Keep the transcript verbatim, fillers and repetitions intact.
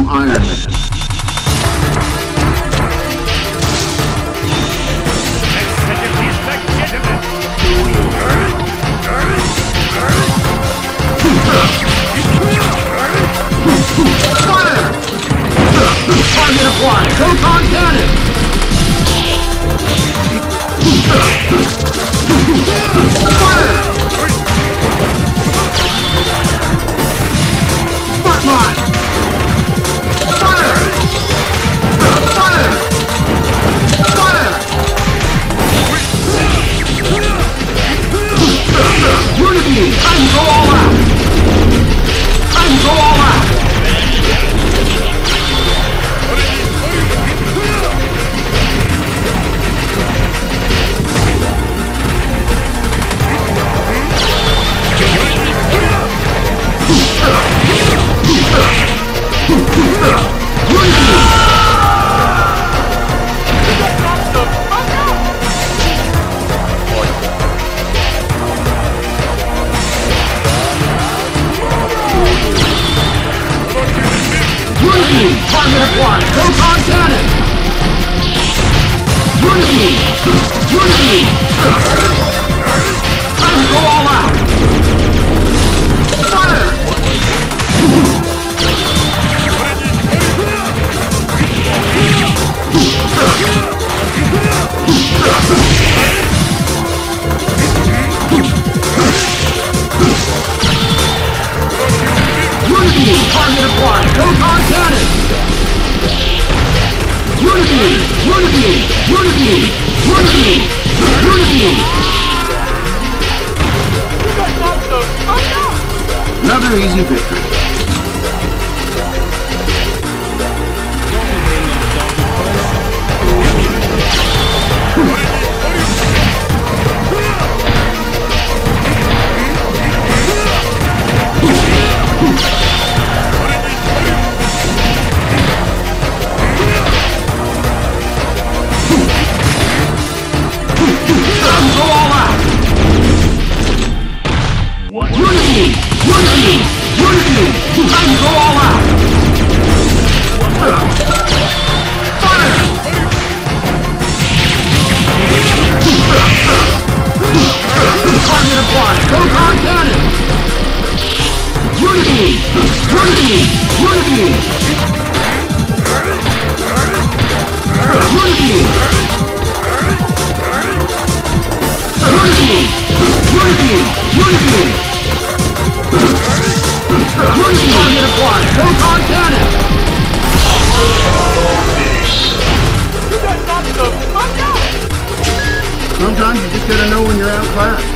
I'm Iron Man. Fire! Target applied! Proton cannon! Fire! Spotlight! Fire! Fire! Fire! Unity! Time to go all out! Time to go all out! Target acquired! Proton cannon! Unity! Unity! Time to go all out! Fire! Unity! Target acquired! Proton cannon! Unity! Unity! Unity! Unity! Unity! Another easy victory. Go all out! Unity! Unity! Unity! Time to go all out! Fire! Target applied! Proton cannon! Unity! Unity! Unity! Unity! Unity! Unity! Unity! Unity! Target applied! Proton cannon! Sometimes you just gotta know when you're outclassed.